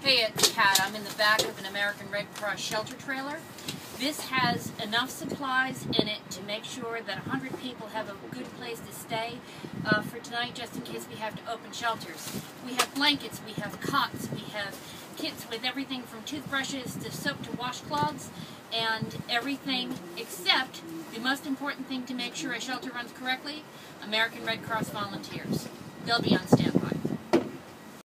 Hey, it's Kat. I'm in the back of an American Red Cross shelter trailer. This has enough supplies in it to make sure that 100 people have a good place to stay for tonight, just in case we have to open shelters. We have blankets, we have cots, we have kits with everything from toothbrushes to soap to washcloths, and everything except the most important thing to make sure a shelter runs correctly: American Red Cross volunteers. They'll be on standby.